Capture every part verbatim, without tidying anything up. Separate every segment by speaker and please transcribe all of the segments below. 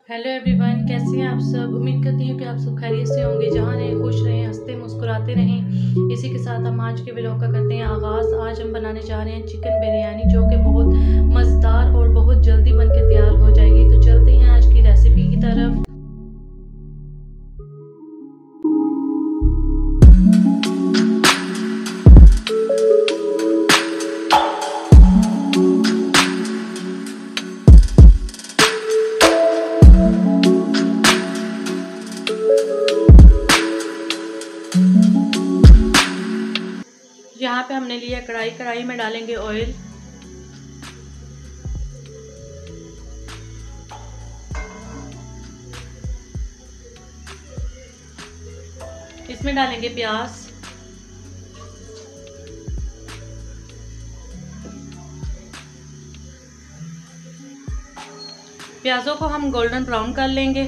Speaker 1: Hello everyone, कैसे हैं आप सब। उम्मीद करती हूँ कि आप सब खैरियत से होंगे। जहाँ रहें खुश रहें, हंसते मुस्कुराते रहें। इसी के साथ हम आज के व्लॉग का करते हैं आगाज़। आज हम बनाने जा रहे हैं चिकन बिरयानी, जो कि बहुत मज़ेदार और बहुत जल्दी बन के तैयार हो जाएगी। तो चलते हैं आज की रेसिपी की तरफ। यहाँ पे हमने लिया कढ़ाई। कढ़ाई में डालेंगे ऑयल। इसमें डालेंगे प्याज। प्याजों को हम गोल्डन ब्राउन कर लेंगे।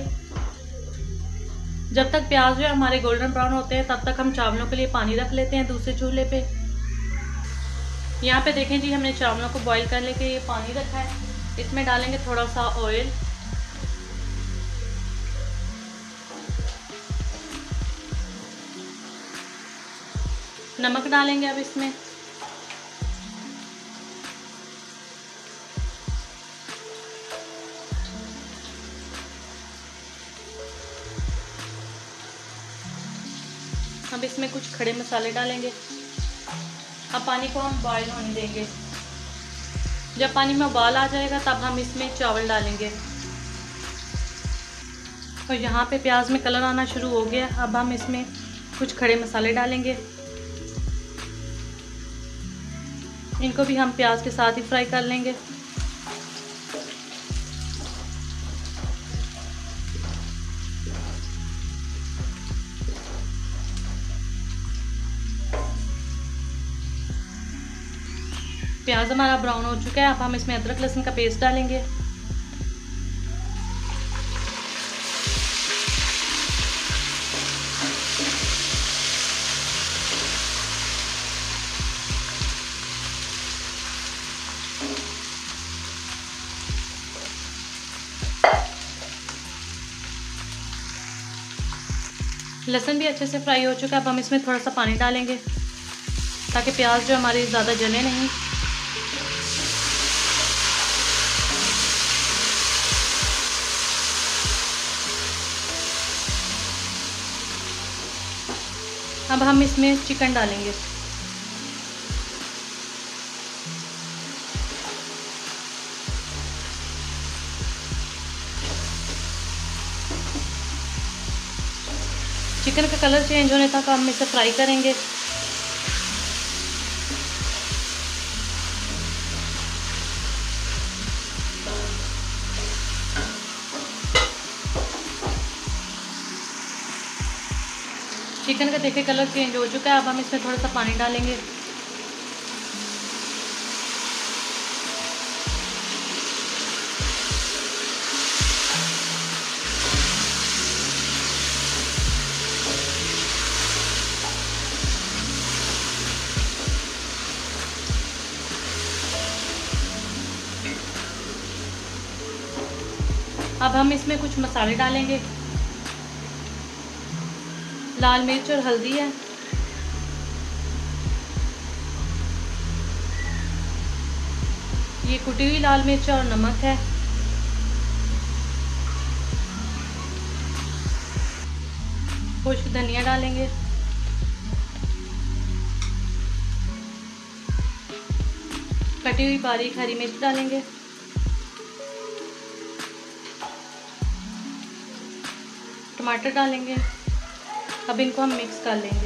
Speaker 1: जब तक प्याज जो हमारे गोल्डन ब्राउन होते हैं तब तक हम चावलों के लिए पानी रख लेते हैं दूसरे चूल्हे पे। यहाँ पे देखें जी, हमने चावलों को बॉईल करने के लिए पानी रखा है। इसमें डालेंगे थोड़ा सा ऑयल। नमक डालेंगे अब इसमें। अब इसमें कुछ खड़े मसाले डालेंगे। अब पानी को हम बॉईल होने देंगे। जब पानी में उबाल आ जाएगा तब हम इसमें चावल डालेंगे। और यहाँ पे प्याज में कलर आना शुरू हो गया। अब हम इसमें कुछ खड़े मसाले डालेंगे। इनको भी हम प्याज के साथ ही फ्राई कर लेंगे। प्याज हमारा ब्राउन हो चुका है। अब हम इसमें अदरक लहसुन का पेस्ट डालेंगे। लहसुन भी अच्छे से फ्राई हो चुका है। अब हम इसमें थोड़ा सा पानी डालेंगे ताकि प्याज जो हमारी ज़्यादा जले नहीं। अब हम इसमें चिकन डालेंगे। चिकन का कलर चेंज होने तक हम इसे फ्राई करेंगे। चिकन का देखिए कलर चेंज हो चुका है। अब हम इसमें थोड़ा सा पानी डालेंगे। अब हम इसमें कुछ मसाले डालेंगे। लाल मिर्च और हल्दी है। ये कुटी हुई लाल मिर्च और नमक है। खुश्क धनिया डालेंगे। कटी हुई बारीक हरी मिर्च डालेंगे। टमाटर डालेंगे। अब इनको हम मिक्स कर लेंगे।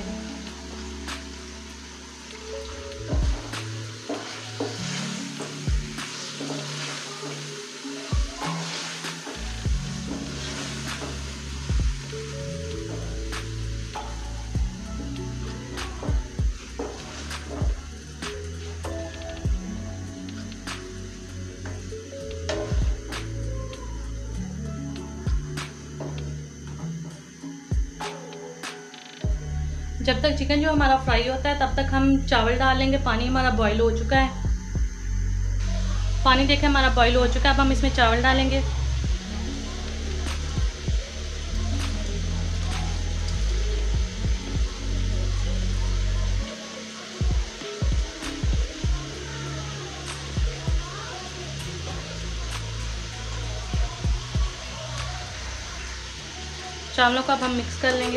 Speaker 1: जब तक चिकन जो हमारा फ्राई होता है तब तक हम चावल डाल लेंगे। पानी हमारा बॉईल हो चुका है। पानी देखें हमारा बॉईल हो चुका है। अब हम इसमें चावल डालेंगे। चावलों को अब हम मिक्स कर लेंगे।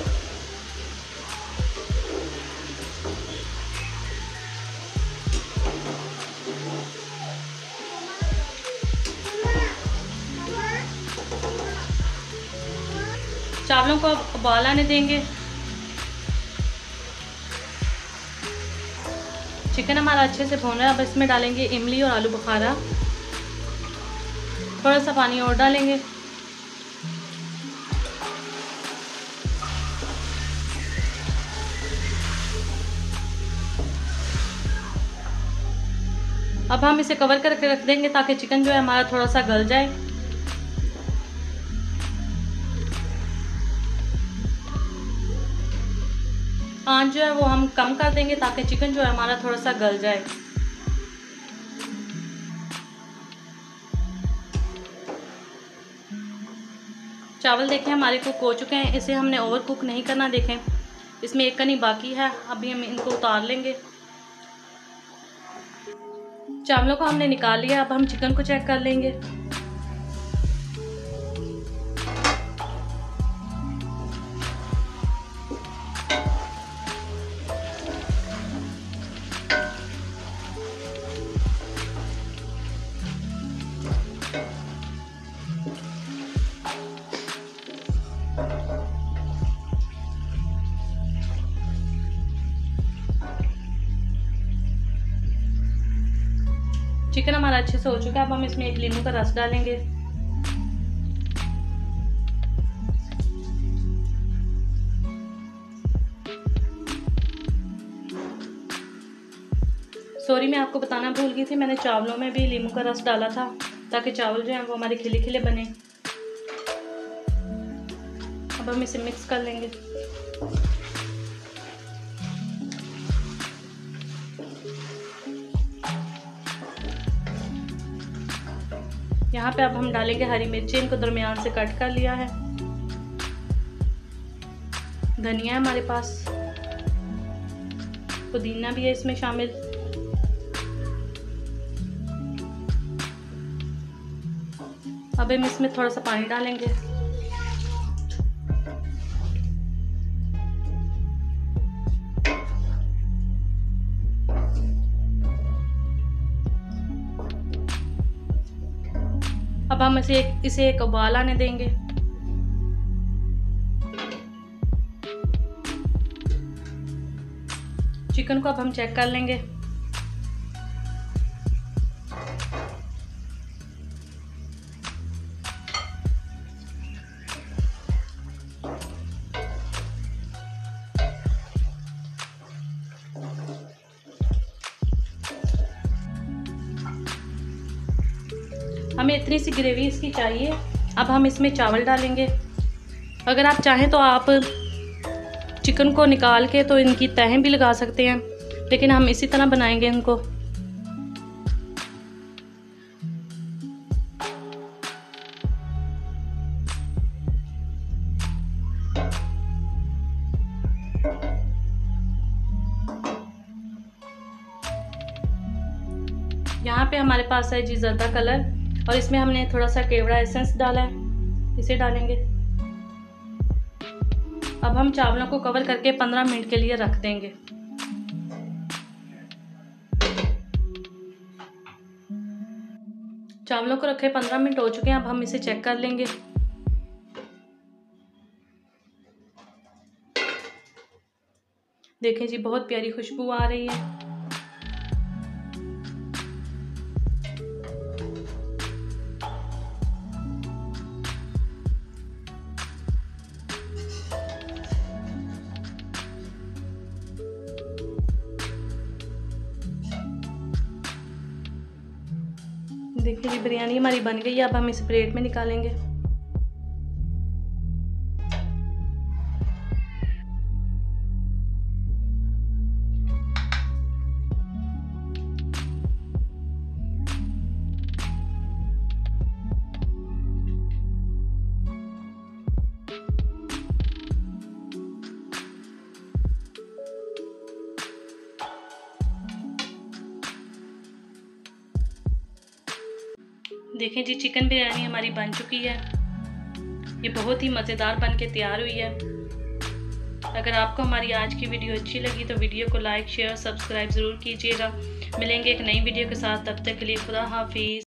Speaker 1: चावलों को अब उबाल आने देंगे। चिकन हमारा अच्छे से भून रहा है। अब इसमें डालेंगे इमली और आलू बुखारा। थोड़ा सा पानी और डालेंगे। अब हम इसे कवर करके रख देंगे ताकि चिकन जो है हमारा थोड़ा सा गल जाए। आंच जो है वो हम कम कर देंगे ताकि चिकन जो है हमारा थोड़ा सा गल जाए। चावल देखें हमारे कुक हो चुके हैं। इसे हमने ओवर कुक नहीं करना। देखें इसमें एक कनी बाकी है। अभी हम इनको उतार लेंगे। चावलों को हमने निकाल लिया। अब हम चिकन को चेक कर लेंगे। चिकन हमारा अच्छे से हो चुका है। अब हम इसमें एक नींबू का रस डालेंगे। सॉरी, मैं आपको बताना भूल गई थी, मैंने चावलों में भी नींबू का रस डाला था ताकि चावल जो हैं वो हमारे खिले खिले बने। अब हम इसे मिक्स कर लेंगे। यहाँ पे अब हम डालेंगे हरी मिर्ची। इनको दरमियान से कट कर लिया है। धनिया है हमारे पास, पुदीना भी है इसमें शामिल। अब हम इसमें थोड़ा सा पानी डालेंगे। अब हम इसे एक इसे एक उबाल आने देंगे। चिकन को अब हम चेक कर लेंगे। हमें इतनी सी ग्रेवी इसकी चाहिए। अब हम इसमें चावल डालेंगे। अगर आप चाहें तो आप चिकन को निकाल के तो इनकी तहें भी लगा सकते हैं, लेकिन हम इसी तरह बनाएंगे इनको। यहाँ पे हमारे पास है जी ज़र्दा कलर, और इसमें हमने थोड़ा सा केवड़ा एसेंस डाला है, इसे डालेंगे। अब हम चावलों को कवर करके पंद्रह मिनट के लिए रख देंगे। चावलों को रखे पंद्रह मिनट हो चुके हैं। अब हम इसे चेक कर लेंगे। देखें जी, बहुत प्यारी खुशबू आ रही है। देखिए जी, बिरयानी हमारी बन गई है। अब हम इस प्लेट में निकालेंगे। देखें जी, चिकन बिरयानी हमारी बन चुकी है। ये बहुत ही मज़ेदार बन के तैयार हुई है। अगर आपको हमारी आज की वीडियो अच्छी लगी तो वीडियो को लाइक शेयर सब्सक्राइब ज़रूर कीजिएगा। मिलेंगे एक नई वीडियो के साथ, तब तक के लिए खुदा हाफिज़।